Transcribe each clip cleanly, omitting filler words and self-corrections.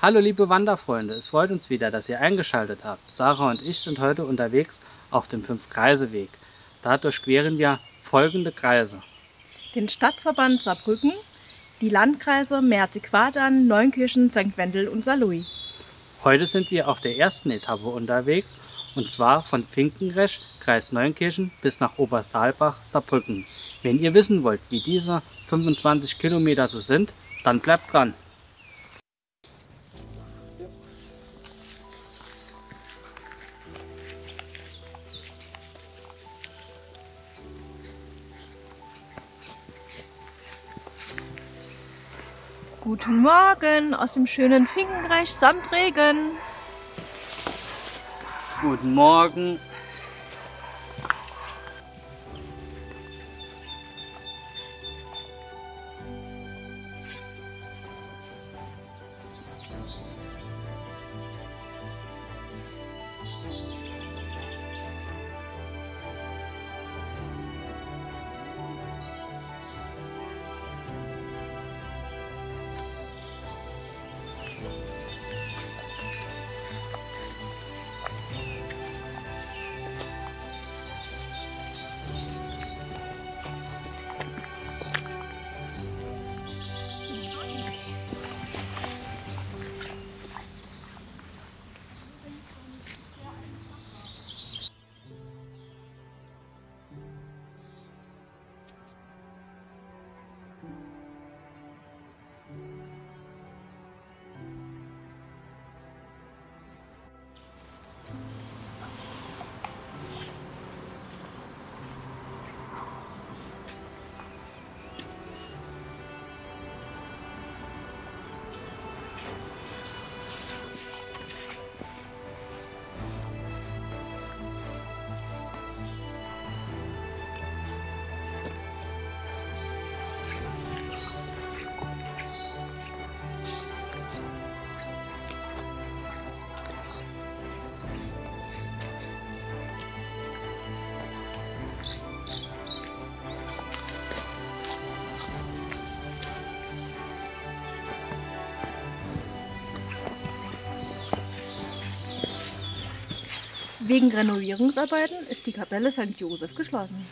Hallo liebe Wanderfreunde, es freut uns wieder, dass ihr eingeschaltet habt. Sarah und ich sind heute unterwegs auf dem Fünf-Kreise-Weg. Da durchqueren wir folgende Kreise. Den Stadtverband Saarbrücken, die Landkreise Merzig-Wadern, Neunkirchen, St. Wendel und Saarlouis. Heute sind wir auf der ersten Etappe unterwegs und zwar von Finkenresch, Kreis Neunkirchen bis nach Obersaalbach, Saarbrücken. Wenn ihr wissen wollt, wie diese 25 Kilometer so sind, dann bleibt dran. Guten Morgen aus dem schönen Finkenreich samt Regen. Guten Morgen. Wegen Renovierungsarbeiten ist die Kapelle St. Joseph geschlossen.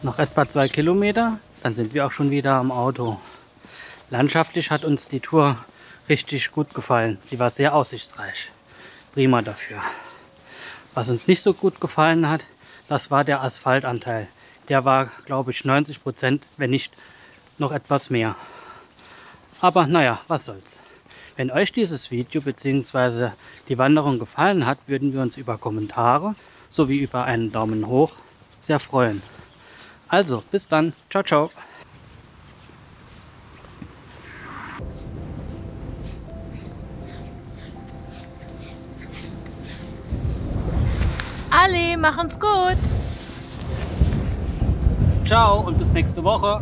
Noch etwa 2 Kilometer, dann sind wir auch schon wieder am Auto. Landschaftlich hat uns die Tour richtig gut gefallen. Sie war sehr aussichtsreich. Prima dafür. Was uns nicht so gut gefallen hat, das war der Asphaltanteil. Der war, glaube ich, 90%, wenn nicht noch etwas mehr. Aber naja, was soll's. Wenn euch dieses Video bzw. die Wanderung gefallen hat, würden wir uns über Kommentare sowie über einen Daumen hoch sehr freuen. Also, bis dann. Ciao, ciao. Alle, machen's gut! Ciao und bis nächste Woche.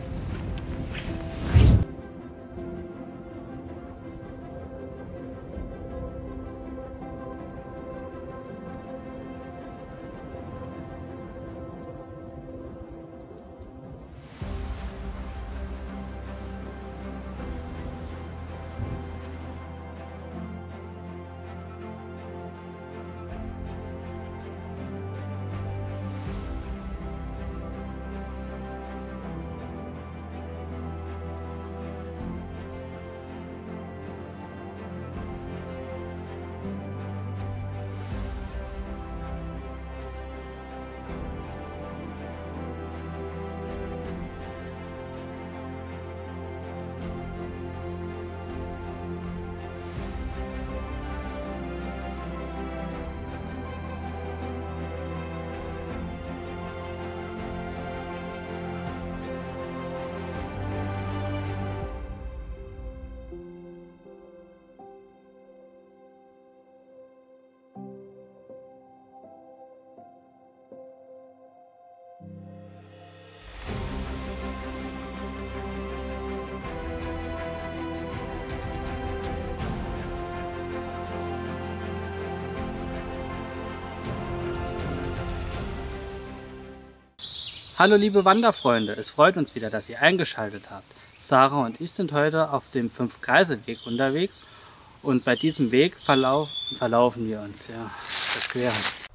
Hallo liebe Wanderfreunde, es freut uns wieder, dass ihr eingeschaltet habt. Sarah und ich sind heute auf dem 5-Kreise-Weg unterwegs und bei diesem Weg verlaufen wir uns. Ja, überqueren.